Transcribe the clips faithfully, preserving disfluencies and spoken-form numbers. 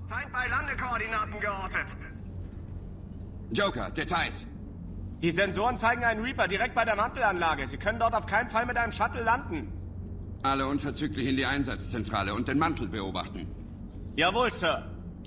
Feind bei Landekoordinaten geortet. Joker, Details. Die Sensoren zeigen einen Reaper direkt bei der Mantelanlage. Sie können dort auf keinen Fall mit einem Shuttle landen. Alle unverzüglich in die Einsatzzentrale und den Mantel beobachten. Jawohl, Sir.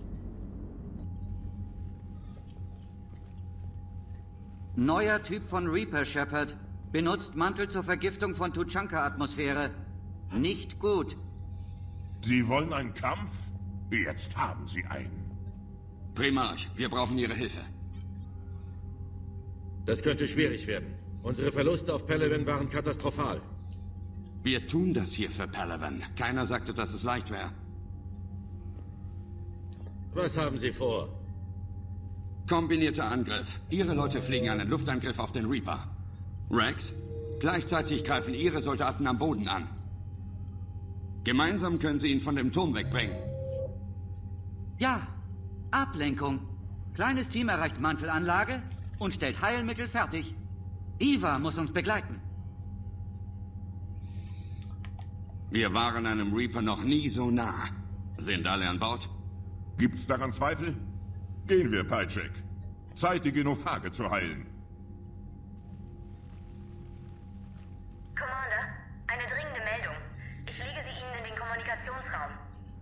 Neuer Typ von Reaper, Shepard. Benutzt Mantel zur Vergiftung von Tuchanka-Atmosphäre. Nicht gut. Sie wollen einen Kampf? Jetzt haben Sie einen. Primarch, wir brauchen Ihre Hilfe. Das könnte schwierig werden. Unsere Verluste auf Palaven waren katastrophal. Wir tun das hier für Palaven. Keiner sagte, dass es leicht wäre. Was haben Sie vor? Kombinierter Angriff. Ihre Leute fliegen einen Luftangriff auf den Reaper. Rex, gleichzeitig greifen Ihre Soldaten am Boden an. Gemeinsam können Sie ihn von dem Turm wegbringen. Ja, Ablenkung. Kleines Team erreicht Mantelanlage und stellt Heilmittel fertig. Eva muss uns begleiten. Wir waren einem Reaper noch nie so nah. Sind alle an Bord? Gibt's daran Zweifel? Gehen wir, Pyjek. Zeit, die Genophage zu heilen. Commander, eine dringende Meldung. Ich lege sie Ihnen in den Kommunikationsraum.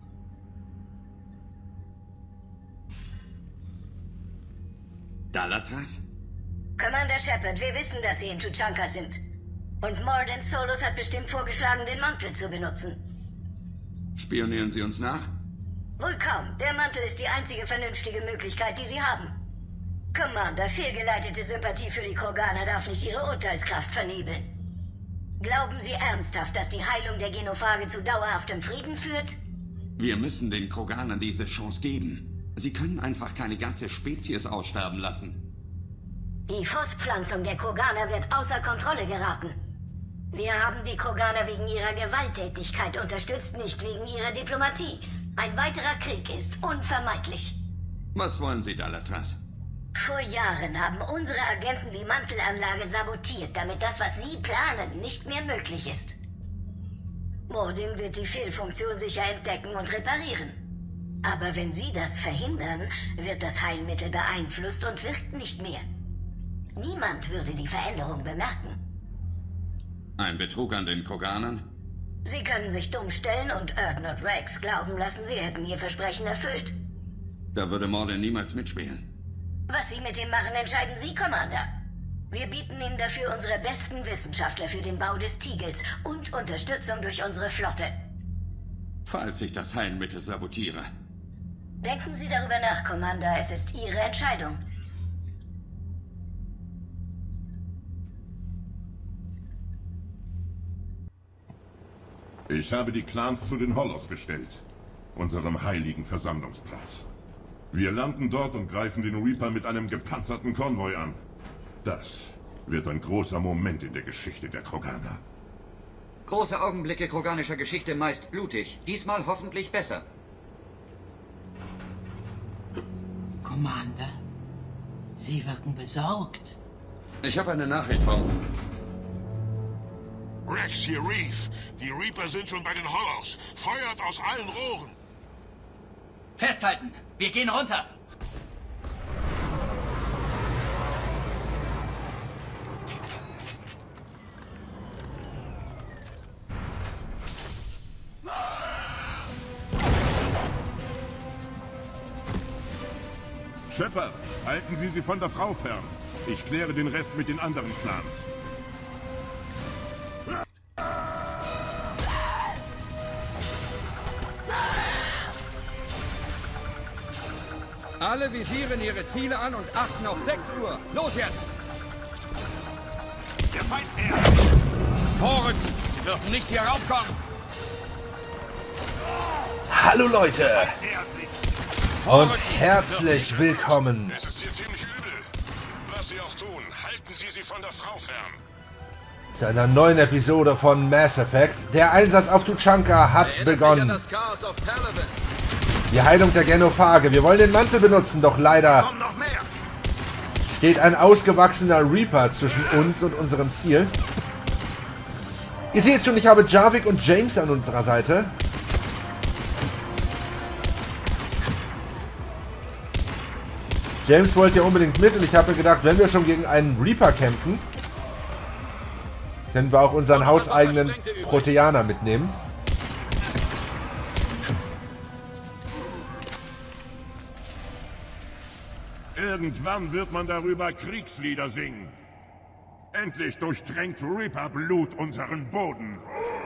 Dalatras? Commander Shepard, wir wissen, dass Sie in Tuchanka sind. Und Mordin Solus hat bestimmt vorgeschlagen, den Mantel zu benutzen. Spionieren Sie uns nach? Wohl kaum. Der Mantel ist die einzige vernünftige Möglichkeit, die Sie haben. Commander, fehlgeleitete Sympathie für die Kroganer darf nicht Ihre Urteilskraft vernebeln. Glauben Sie ernsthaft, dass die Heilung der Genophage zu dauerhaftem Frieden führt? Wir müssen den Kroganern diese Chance geben. Sie können einfach keine ganze Spezies aussterben lassen. Die Fortpflanzung der Kroganer wird außer Kontrolle geraten. Wir haben die Kroganer wegen ihrer Gewalttätigkeit unterstützt, nicht wegen ihrer Diplomatie. Ein weiterer Krieg ist unvermeidlich. Was wollen Sie, Dalatras? Vor Jahren haben unsere Agenten die Mantelanlage sabotiert, damit das, was Sie planen, nicht mehr möglich ist. Mordin wird die Fehlfunktion sicher entdecken und reparieren. Aber wenn Sie das verhindern, wird das Heilmittel beeinflusst und wirkt nicht mehr. Niemand würde die Veränderung bemerken. Ein Betrug an den Kroganern? Sie können sich dumm stellen und Erdnot Rex glauben lassen, Sie hätten ihr Versprechen erfüllt. Da würde Mordin niemals mitspielen. Was Sie mit ihm machen, entscheiden Sie, Commander. Wir bieten Ihnen dafür unsere besten Wissenschaftler für den Bau des Tigels und Unterstützung durch unsere Flotte. Falls ich das Heilmittel sabotiere. Denken Sie darüber nach, Commander. Es ist Ihre Entscheidung. Ich habe die Clans zu den Hollows bestellt, unserem heiligen Versammlungsplatz. Wir landen dort und greifen den Reaper mit einem gepanzerten Konvoi an. Das wird ein großer Moment in der Geschichte der Kroganer. Große Augenblicke kroganischer Geschichte meist blutig. Diesmal hoffentlich besser. Commander, Sie wirken besorgt. Ich habe eine Nachricht vom... Rex, hier Reef. Die Reaper sind schon bei den Hollows. Feuert aus allen Rohren. Festhalten! Wir gehen runter! Shepard, halten Sie sie von der Frau fern. Ich kläre den Rest mit den anderen Clans. Alle visieren ihre Ziele an und achten auf sechs Uhr. Los jetzt! Der Feind nähert! Vorrücken! Sie dürfen nicht hier raufkommen! Hallo Leute! Und herzlich willkommen! Es ist hier ziemlich übel. Was Sie auch tun, halten Sie sie von der Frau fern. Zu einer neuen Episode von Mass Effect. Der Einsatz auf Tuchanka hat begonnen. Das Chaos auf Palaven. Die Heilung der Genophage. Wir wollen den Mantel benutzen, doch leider steht ein ausgewachsener Reaper zwischen uns und unserem Ziel. Ihr seht schon, ich habe Jarvik und James an unserer Seite. James wollte ja unbedingt mit und ich habe mir gedacht, wenn wir schon gegen einen Reaper kämpfen, können wir auch unseren hauseigenen Proteaner mitnehmen. Irgendwann wird man darüber Kriegslieder singen. Endlich durchtränkt Reaper-Blut unseren Boden.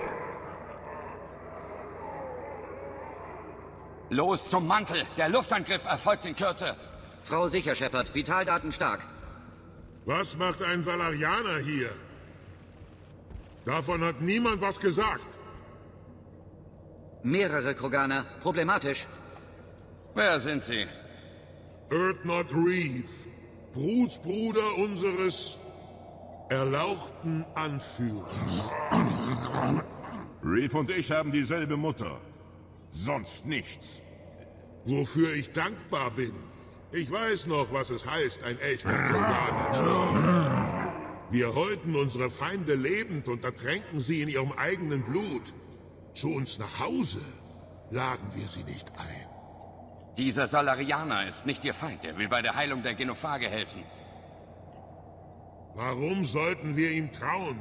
Los zum Mantel! Der Luftangriff erfolgt in Kürze! Frau sicher, Shepard. Vitaldaten stark. Was macht ein Salarianer hier? Davon hat niemand was gesagt. Mehrere Kroganer. Problematisch. Wer sind Sie? Urdnot Reeve, Brutsbruder unseres erlauchten Anführers. Reeve und ich haben dieselbe Mutter. Sonst nichts. Wofür ich dankbar bin. Ich weiß noch, was es heißt, ein echter Kroganer zu sein. Wir häuten unsere Feinde lebend und ertränken sie in ihrem eigenen Blut. Zu uns nach Hause laden wir sie nicht ein. Dieser Salarianer ist nicht Ihr Feind. Er will bei der Heilung der Genophage helfen. Warum sollten wir ihm trauen?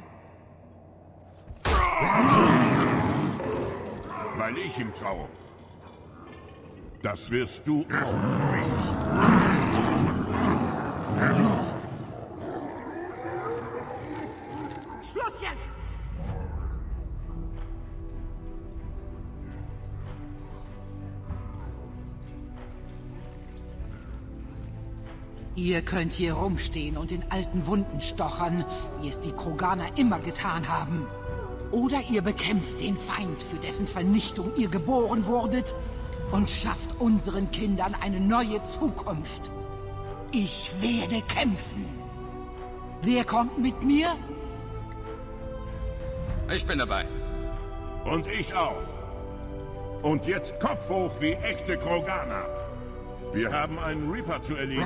Weil ich ihm traue. Das wirst du auch, Reeve. Schluss jetzt! Ihr könnt hier rumstehen und in alten Wunden stochern, wie es die Kroganer immer getan haben. Oder ihr bekämpft den Feind, für dessen Vernichtung ihr geboren wurdet, und schafft unseren Kindern eine neue Zukunft. Ich werde kämpfen. Wer kommt mit mir? Ich bin dabei. Und ich auch. Und jetzt Kopf hoch wie echte Kroganer. Wir haben einen Reaper zu erledigen.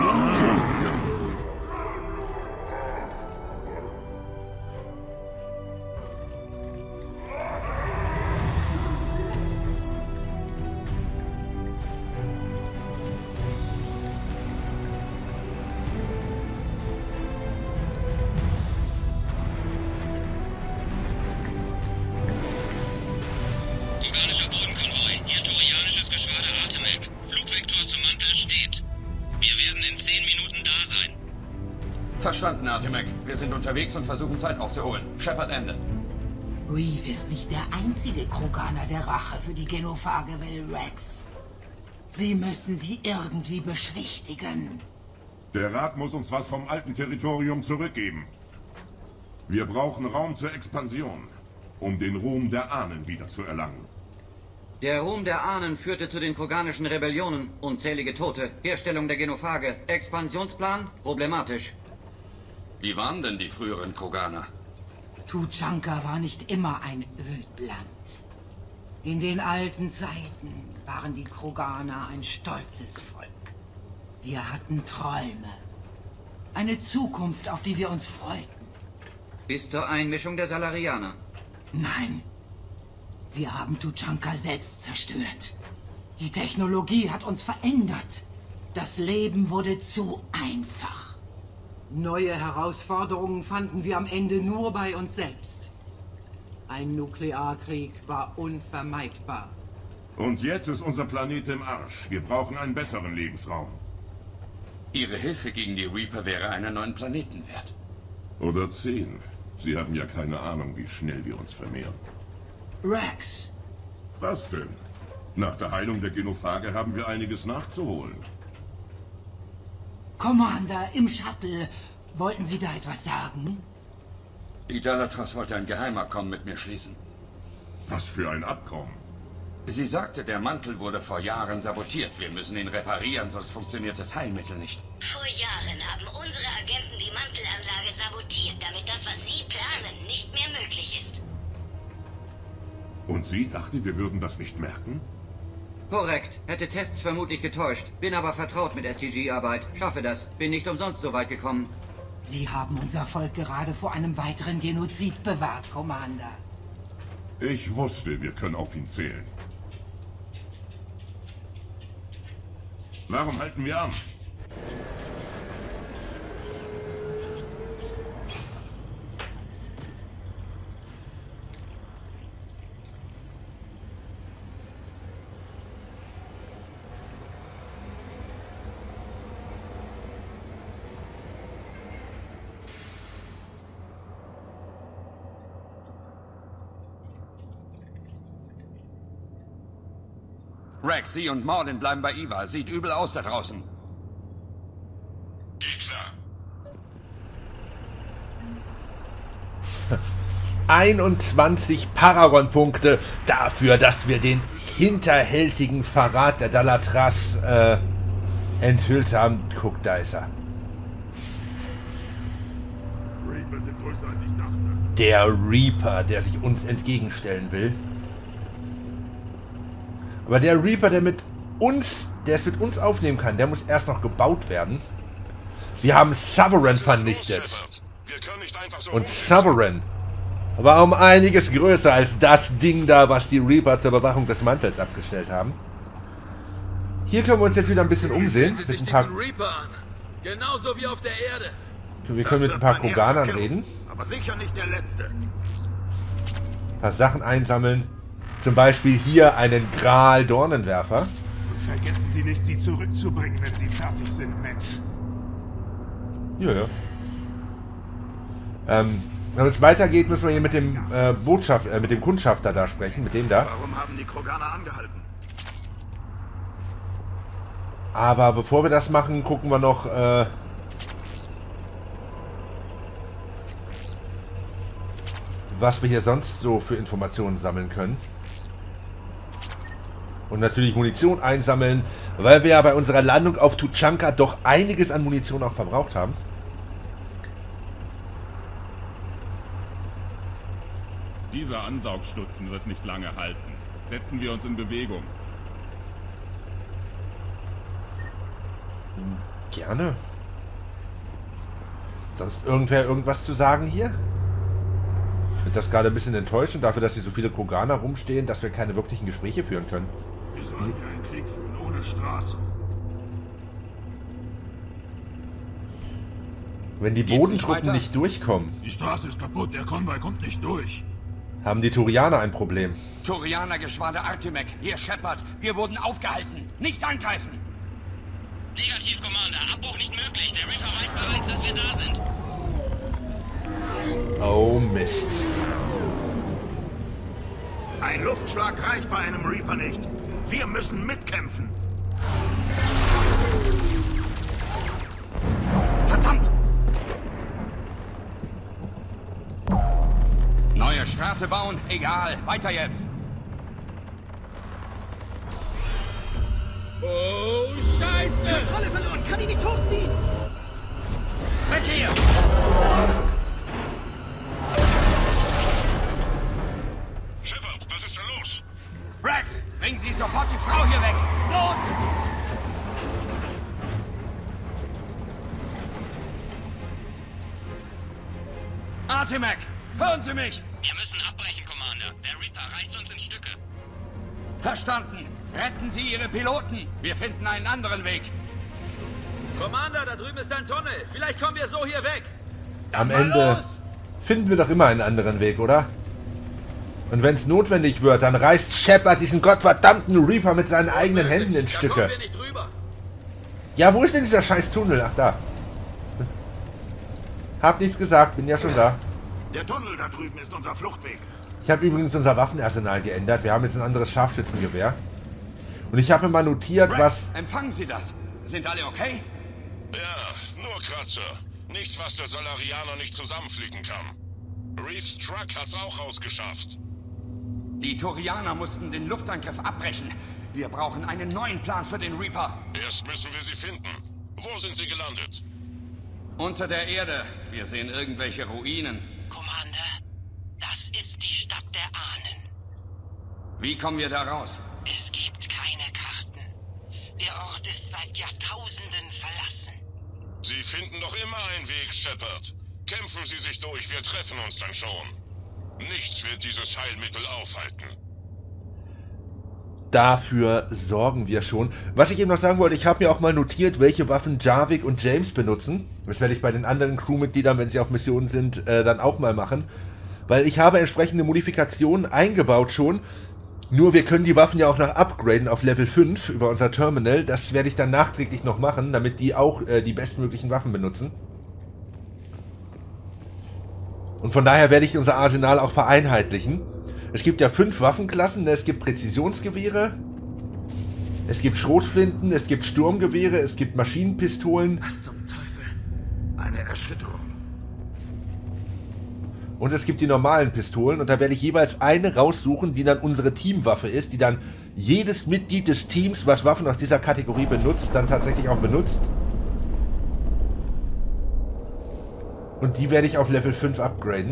Kroganischer Bodenkonvoi, hier turianisches Geschwader Artemek. Flugvektor zum Mantel steht. Wir werden in zehn Minuten da sein. Verstanden, Artemek. Wir sind unterwegs und versuchen Zeit aufzuholen. Shepard, Ende. Reeve ist nicht der einzige Kroganer, der Rache für die Genophage will, Rex. Sie müssen sie irgendwie beschwichtigen. Der Rat muss uns was vom alten Territorium zurückgeben. Wir brauchen Raum zur Expansion, um den Ruhm der Ahnen wiederzuerlangen. Der Ruhm der Ahnen führte zu den kroganischen Rebellionen, unzählige Tote, Herstellung der Genophage, Expansionsplan problematisch. Wie waren denn die früheren Kroganer? Tuchanka war nicht immer ein Ödland. In den alten Zeiten waren die Kroganer ein stolzes Volk. Wir hatten Träume. Eine Zukunft, auf die wir uns freuten. Bis zur Einmischung der Salarianer. Nein. Wir haben Tuchanka selbst zerstört. Die Technologie hat uns verändert. Das Leben wurde zu einfach. Neue Herausforderungen fanden wir am Ende nur bei uns selbst. Ein Nuklearkrieg war unvermeidbar. Und jetzt ist unser Planet im Arsch. Wir brauchen einen besseren Lebensraum. Ihre Hilfe gegen die Reaper wäre einen neuen Planeten wert. Oder zehn. Sie haben ja keine Ahnung, wie schnell wir uns vermehren. Rex! Was denn? Nach der Heilung der Genophage haben wir einiges nachzuholen. Commander, im Shuttle. Wollten Sie da etwas sagen? Idalatos wollte ein Geheimabkommen mit mir schließen. Was für ein Abkommen? Sie sagte, der Mantel wurde vor Jahren sabotiert. Wir müssen ihn reparieren, sonst funktioniert das Heilmittel nicht. Vor Jahren haben unsere Agenten die Mantelanlage sabotiert, damit das, was Sie planen, nicht mehr möglich ist. Und sie dachte, wir würden das nicht merken? Korrekt. Hätte Tests vermutlich getäuscht. Bin aber vertraut mit S T G-Arbeit. Schaffe das. Bin nicht umsonst so weit gekommen. Sie haben unser Volk gerade vor einem weiteren Genozid bewahrt, Commander. Ich wusste, wir können auf ihn zählen. Warum halten wir an? Rex, Sie und Mordin bleiben bei Eva. Sieht übel aus da draußen. Geht klar. einundzwanzig Paragon-Punkte dafür, dass wir den hinterhältigen Verrat der Dalatras äh, enthüllt haben. Guck, da ist er. Reaper sind größer, als ich dachte. Der Reaper, der sich uns entgegenstellen will. Aber der Reaper, der mit uns, der es mit uns aufnehmen kann, der muss erst noch gebaut werden. Wir haben Sovereign vernichtet. Und Sovereign war um einiges größer als das Ding da, was die Reaper zur Bewachung des Mantels abgestellt haben. Hier können wir uns jetzt wieder ein bisschen umsehen. Sie Mit sich ein paar, diesen Reaper an. Genauso wie auf der Erde. wir können mit ein paar Kroganern reden. Aber sicher nicht der letzte. Ein paar Sachen einsammeln. Zum Beispiel hier einen Graal-Dornenwerfer. Und vergessen Sie nicht, sie zurückzubringen, wenn sie fertig sind, Mensch. Ja, ja. Ähm, wenn es weitergeht, müssen wir hier mit dem äh, Botschaft, äh, mit dem Kundschafter da sprechen, mit dem da. Warum haben die Kroganer angehalten? Aber bevor wir das machen, gucken wir noch, äh, was wir hier sonst so für Informationen sammeln können. Und natürlich Munition einsammeln, weil wir ja bei unserer Landung auf Tuchanka doch einiges an Munition auch verbraucht haben. Dieser Ansaugstutzen wird nicht lange halten. Setzen wir uns in Bewegung. Gerne. Sonst irgendwer irgendwas zu sagen hier? Ich finde das gerade ein bisschen enttäuschend dafür, dass hier so viele Kroganer rumstehen, dass wir keine wirklichen Gespräche führen können. Wir sollen hier einen Krieg führen, ohne Straße. Wenn die Bodentruppen nicht durchkommen, Die Straße ist kaputt, der Konvoi kommt nicht durch. haben die Turianer ein Problem. Turianer-Geschwader Artemek, hier Shepard. Wir wurden aufgehalten. Nicht angreifen! Negativ, Commander. Abbruch nicht möglich. Der Reaper weiß bereits, dass wir da sind. Oh Mist. Ein Luftschlag reicht bei einem Reaper nicht. Wir müssen mitkämpfen. Verdammt! Neue Straße bauen? Egal. Weiter jetzt. Oh, Scheiße! Kontrolle verloren, kann ihn nicht hochziehen! Weg hier! Shepard, was ist da los? Rex, bringen Sie sofort die Frau hier weg! Los! Artemek, hören Sie mich! Wir müssen abbrechen, Commander. Der Reaper reißt uns in Stücke. Verstanden. Retten Sie Ihre Piloten. Wir finden einen anderen Weg. Commander, da drüben ist ein Tunnel. Vielleicht kommen wir so hier weg. Am Ende finden wir doch immer einen anderen Weg, oder? Und wenn es notwendig wird, dann reißt Shepard diesen gottverdammten Reaper mit seinen eigenen Händen in Stücke. Da kommen wir nicht rüber. Ja, wo ist denn dieser scheiß Tunnel? Ach, da. Hab nichts gesagt, bin ja schon da. Der Tunnel da drüben ist unser Fluchtweg. Ich habe übrigens unser Waffenarsenal geändert. Wir haben jetzt ein anderes Scharfschützengewehr. Und ich habe mir mal notiert, Rex, was... empfangen Sie das? Sind alle okay? Ja, nur Kratzer. Nichts, was der Solarianer nicht zusammenfliegen kann. Reeves Truck hat's auch rausgeschafft. Die Turianer mussten den Luftangriff abbrechen. Wir brauchen einen neuen Plan für den Reaper. Erst müssen wir sie finden. Wo sind sie gelandet? Unter der Erde. Wir sehen irgendwelche Ruinen. Commander, das ist die Stadt der Ahnen. Wie kommen wir da raus? Es gibt keine Karten. Der Ort ist seit Jahrtausenden verlassen. Sie finden doch immer einen Weg, Shepard. Kämpfen Sie sich durch, wir treffen uns dann schon. Nichts wird dieses Heilmittel aufhalten. Dafür sorgen wir schon. Was ich eben noch sagen wollte, ich habe mir auch mal notiert, welche Waffen Jarvik und James benutzen. Das werde ich bei den anderen Crewmitgliedern, wenn sie auf Missionen sind, äh, dann auch mal machen. Weil ich habe entsprechende Modifikationen eingebaut schon. Nur wir können die Waffen ja auch noch upgraden auf Level fünf über unser Terminal. Das werde ich dann nachträglich noch machen, damit die auch äh, die bestmöglichen Waffen benutzen. Und von daher werde ich unser Arsenal auch vereinheitlichen. Es gibt ja fünf Waffenklassen. Es gibt Präzisionsgewehre, es gibt Schrotflinten, es gibt Sturmgewehre, es gibt Maschinenpistolen. Was zum Teufel? Eine Erschütterung. Und es gibt die normalen Pistolen. Und da werde ich jeweils eine raussuchen, die dann unsere Teamwaffe ist, die dann jedes Mitglied des Teams, was Waffen aus dieser Kategorie benutzt, dann tatsächlich auch benutzt. Und die werde ich auf Level fünf upgraden.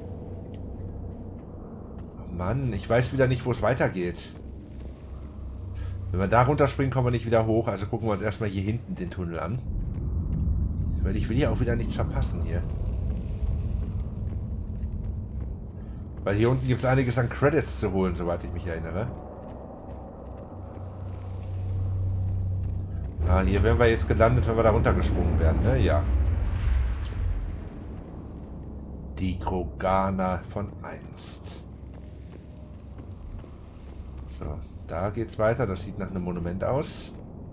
Mann, ich weiß wieder nicht, wo es weitergeht. Wenn wir da runterspringen, kommen wir nicht wieder hoch. Also gucken wir uns erstmal hier hinten den Tunnel an. Weil ich will hier auch wieder nichts verpassen hier. Weil hier unten gibt es einiges an Credits zu holen, soweit ich mich erinnere. Ah, hier wären wir jetzt gelandet, wenn wir da runtergesprungen wären, ne? Ja. Die Kroganer von einst. So, da geht's weiter. Das sieht nach einem Monument aus.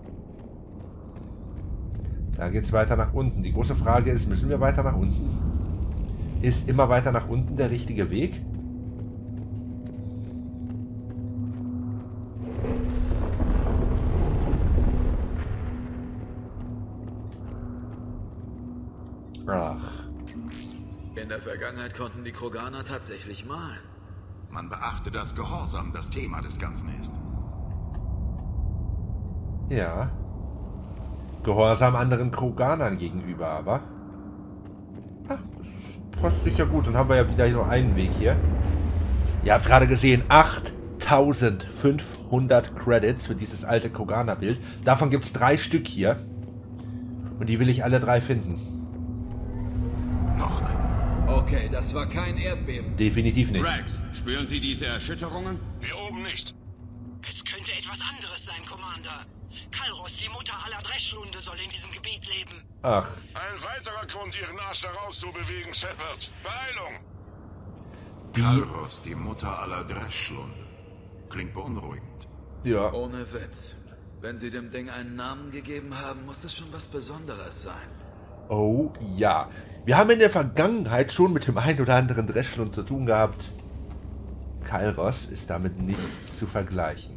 Da geht's weiter nach unten. Die große Frage ist, müssen wir weiter nach unten? Ist immer weiter nach unten der richtige Weg? Ach. In der Vergangenheit konnten die Kroganer tatsächlich malen. Man beachte, dass Gehorsam das Thema des Ganzen ist. Ja. Gehorsam anderen Kroganern gegenüber, aber... Ach, das passt sicher gut. Dann haben wir ja wieder nur einen Weg hier. Ihr habt gerade gesehen, achttausendfünfhundert Credits für dieses alte Kroganer-Bild. Davon gibt es drei Stück hier. Und die will ich alle drei finden. Noch ein. Okay, das war kein Erdbeben. Definitiv nicht. Rex, spüren Sie diese Erschütterungen? Hier oben nicht. Es könnte etwas anderes sein, Commander. Kalros, die Mutter aller Dreschlunde, soll in diesem Gebiet leben. Ach. Ein weiterer Grund, Ihren Arsch da rauszubewegen, Shepard. Beeilung! Kalros, die Mutter aller Dreschlunde. Klingt beunruhigend. Ja. Ohne Witz. Wenn Sie dem Ding einen Namen gegeben haben, muss es schon was Besonderes sein. Oh ja. Wir haben in der Vergangenheit schon mit dem einen oder anderen Dreschlund zu tun gehabt. Kalros ist damit nicht zu vergleichen.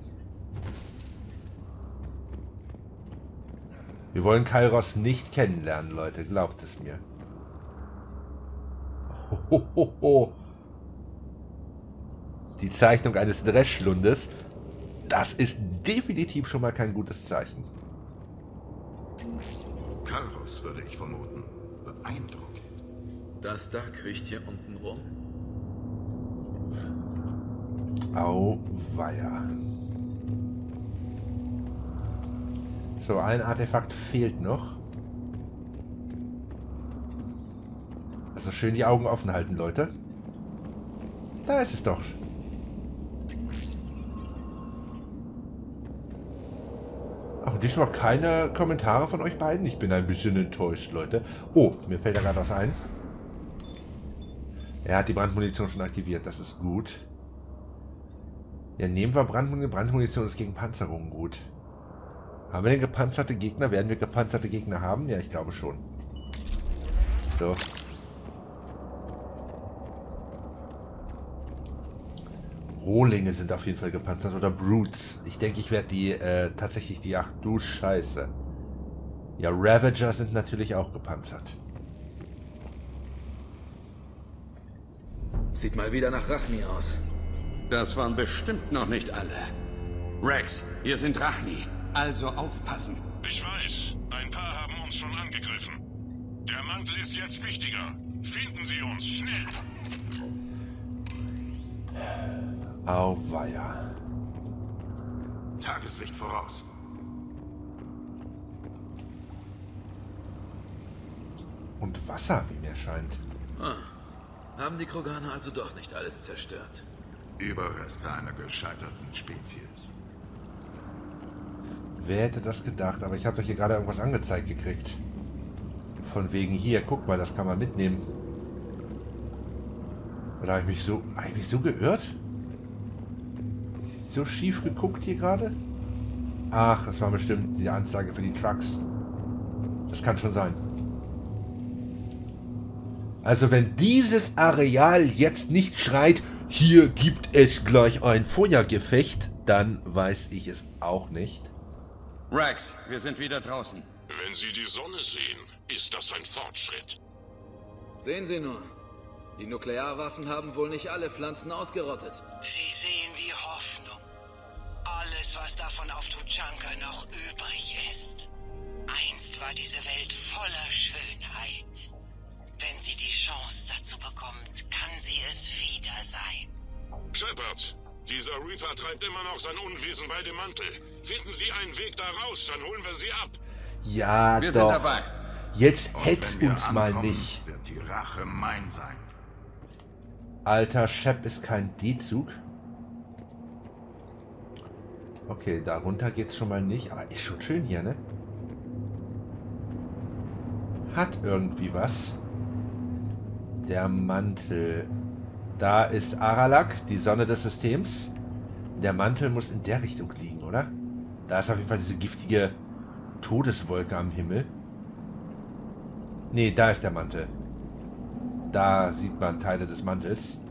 Wir wollen Kalros nicht kennenlernen, Leute. Glaubt es mir. Hohoho. Die Zeichnung eines Dreschlundes, das ist definitiv schon mal kein gutes Zeichen. Kalros würde ich vermuten. Beeindruckend. Das da kriecht hier unten rum. Auweia. So, ein Artefakt fehlt noch. Also schön die Augen offen halten, Leute. Da ist es doch. Ach, diesmal keine Kommentare von euch beiden. Ich bin ein bisschen enttäuscht, Leute. Oh, mir fällt da gerade was ein. Er hat die Brandmunition schon aktiviert. Das ist gut. Ja, nehmen wir Brandmunition. Brandmunition ist gegen Panzerungen gut. Haben wir denn gepanzerte Gegner? Werden wir gepanzerte Gegner haben? Ja, ich glaube schon. So. Rohlinge sind auf jeden Fall gepanzert. Oder Brutes. Ich denke, ich werde die äh, tatsächlich die... Ach du Scheiße. Ja, Ravager sind natürlich auch gepanzert. Sieht mal wieder nach Rachni aus. Das waren bestimmt noch nicht alle. Rex, hier sind Rachni. Also aufpassen. Ich weiß. Ein paar haben uns schon angegriffen. Der Mantel ist jetzt wichtiger. Finden Sie uns, schnell. Auweia. Tageslicht voraus. Und Wasser, wie mir scheint. Ah. Haben die Kroganer also doch nicht alles zerstört? Überreste einer gescheiterten Spezies. Wer hätte das gedacht? Aber ich habe doch hier gerade irgendwas angezeigt gekriegt. Von wegen hier, guck mal, das kann man mitnehmen. Oder habe ich mich so, habe ich mich so geirrt? So schief geguckt hier gerade? Ach, das war bestimmt die Anzeige für die Trucks. Das kann schon sein. Also wenn dieses Areal jetzt nicht schreit, hier gibt es gleich ein Feuergefecht, dann weiß ich es auch nicht. Rex, wir sind wieder draußen. Wenn Sie die Sonne sehen, ist das ein Fortschritt. Sehen Sie nur. Die Nuklearwaffen haben wohl nicht alle Pflanzen ausgerottet. Sie sehen die Hoffnung. Alles, was davon auf Tuchanka noch übrig ist. Einst war diese Welt voller Schönheit. Wenn sie die Chance dazu bekommt, kann sie es wieder sein. Shepard, dieser Reaper treibt immer noch sein Unwesen bei dem Mantel. Finden Sie einen Weg da raus, dann holen wir Sie ab. Ja, wir doch. Sind dabei. Jetzt hetz uns ankommen, mal nicht. Wird die Rache mein sein. Alter, Shep ist kein D-Zug. Okay, darunter geht's schon mal nicht. Aber ist schon schön hier, ne? Hat irgendwie was. Der Mantel. Da ist Aralak, die Sonne des Systems. Der Mantel muss in der Richtung liegen, oder? Da ist auf jeden Fall diese giftige Todeswolke am Himmel. Nee, da ist der Mantel. Da sieht man Teile des Mantels.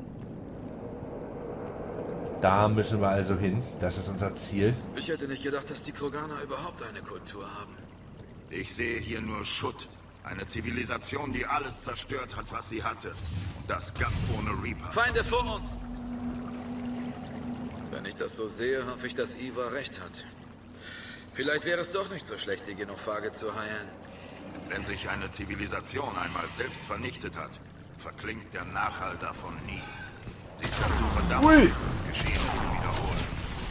Da müssen wir also hin. Das ist unser Ziel. Ich hätte nicht gedacht, dass die Kroganer überhaupt eine Kultur haben. Ich sehe hier nur Schutt. Eine Zivilisation, die alles zerstört hat, was sie hatte. Das ganz ohne Reaper. Feinde vor uns! Wenn ich das so sehe, hoffe ich, dass Ivar recht hat. Vielleicht wäre es doch nicht so schlecht, die Genophage zu heilen. Wenn sich eine Zivilisation einmal selbst vernichtet hat, verklingt der Nachhall davon nie. Sie versuchen das, Ui. das Geschehen zu wiederholen.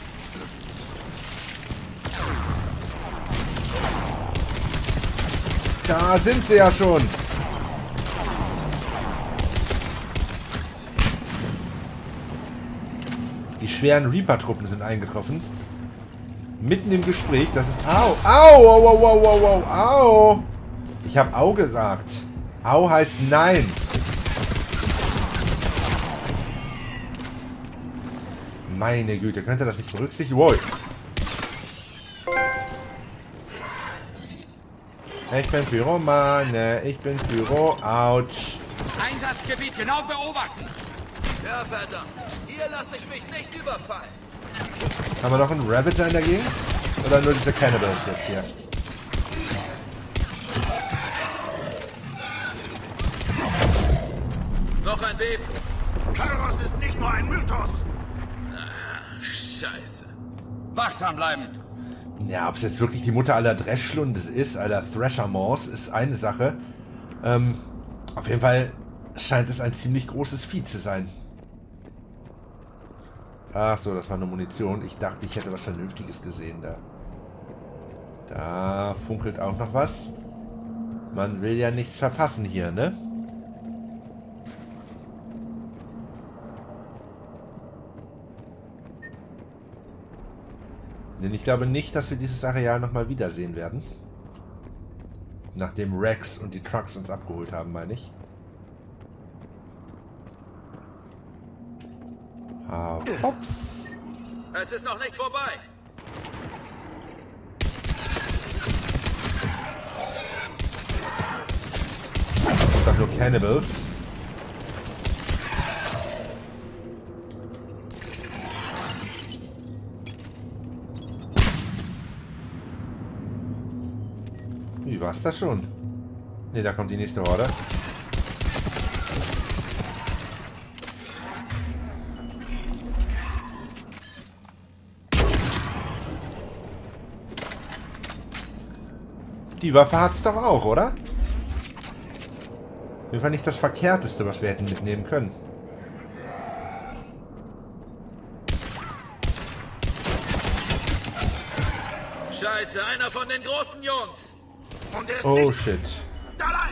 Da sind sie ja schon. Die schweren Reaper-Truppen sind eingetroffen. Mitten im Gespräch. Das ist... Au! Au! Au! Au! Au! Au! Au! Au! Ich habe Au gesagt. Au heißt Nein. Meine Güte, könnt ihr das nicht berücksichtigen? Wow. Ich bin Pyromane, ich bin Pyro, ouch. Einsatzgebiet genau beobachten. Ja, verdammt. Hier lasse ich mich nicht überfallen. Haben wir noch einen Ravager in der Gegend? Oder nur diese Cannibals jetzt hier? Noch ein Beben. Kalros ist nicht nur ein Mythos. Ah, scheiße. Wachsam bleiben. Ja, ob es jetzt wirklich die Mutter aller Dreschlundes ist, aller Threshermaws, ist eine Sache. Ähm, auf jeden Fall scheint es ein ziemlich großes Vieh zu sein. Ach so, das war nur Munition. Ich dachte, ich hätte was Vernünftiges gesehen da. Da funkelt auch noch was. Man will ja nichts verpassen hier, ne? Denn ich glaube nicht, dass wir dieses Areal nochmal wiedersehen werden. Nachdem Rex und die Trucks uns abgeholt haben, meine ich. Ah, ups. Es ist noch nicht vorbei. Das sind doch nur Cannibals. Wie war's das schon? Ne, da kommt die nächste Horde. Die Waffe hat's doch auch, oder? Auf jeden Fall nicht das Verkehrteste, was wir hätten mitnehmen können. Scheiße, einer von den großen Jungs. Und er ist Oh nicht shit. allein.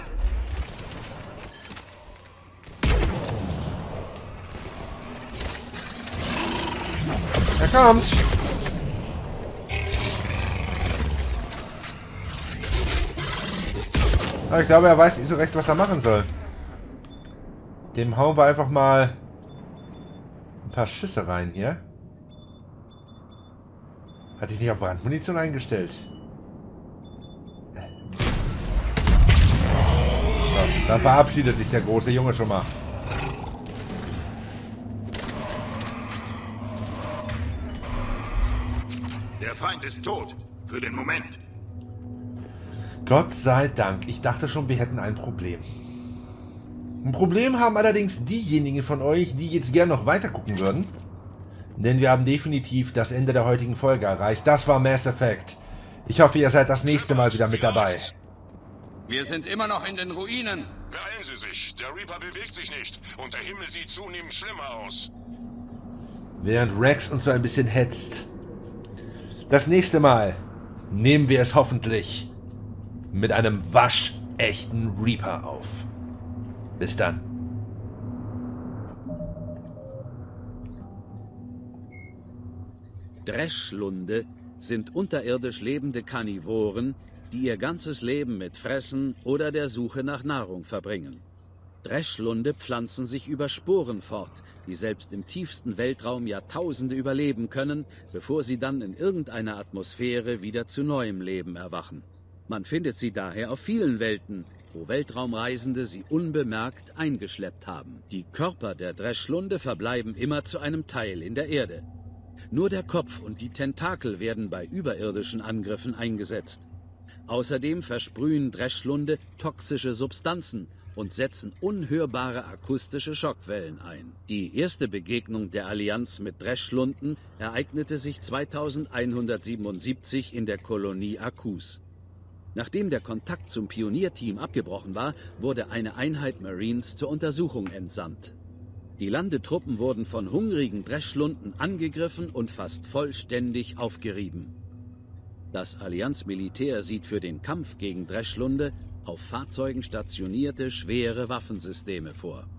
Er kommt. Aber ich glaube, er weiß nicht so recht, was er machen soll. Dem hauen wir einfach mal ein paar Schüsse rein hier. Hatte ich nicht auf Brandmunition eingestellt? So, da verabschiedet sich der große Junge schon mal. Der Feind ist tot. Für den Moment. Gott sei Dank. Ich dachte schon, wir hätten ein Problem. Ein Problem haben allerdings diejenigen von euch, die jetzt gerne noch weiter gucken würden. Denn wir haben definitiv das Ende der heutigen Folge erreicht. Das war Mass Effect. Ich hoffe, ihr seid das nächste Mal wieder mit dabei. Wir sind immer noch in den Ruinen. Beeilen Sie sich. Der Reaper bewegt sich nicht. Und der Himmel sieht zunehmend schlimmer aus. Während Rex uns so ein bisschen hetzt. Das nächste Mal nehmen wir es hoffentlich mit einem waschechten Reaper auf. Bis dann. Dreschlunde sind unterirdisch lebende Karnivoren, die ihr ganzes Leben mit Fressen oder der Suche nach Nahrung verbringen. Dreschlunde pflanzen sich über Sporen fort, die selbst im tiefsten Weltraum Jahrtausende überleben können, bevor sie dann in irgendeiner Atmosphäre wieder zu neuem Leben erwachen. Man findet sie daher auf vielen Welten, wo Weltraumreisende sie unbemerkt eingeschleppt haben. Die Körper der Dreschlunde verbleiben immer zu einem Teil in der Erde. Nur der Kopf und die Tentakel werden bei überirdischen Angriffen eingesetzt. Außerdem versprühen Dreschlunde toxische Substanzen und setzen unhörbare akustische Schockwellen ein. Die erste Begegnung der Allianz mit Dreschlunden ereignete sich zweitausendeinhundertsiebenundsiebzig in der Kolonie Akus. Nachdem der Kontakt zum Pionierteam abgebrochen war, wurde eine Einheit Marines zur Untersuchung entsandt. Die Landetruppen wurden von hungrigen Dreschlunden angegriffen und fast vollständig aufgerieben. Das Allianzmilitär sieht für den Kampf gegen Dreschlunde auf Fahrzeugen stationierte schwere Waffensysteme vor.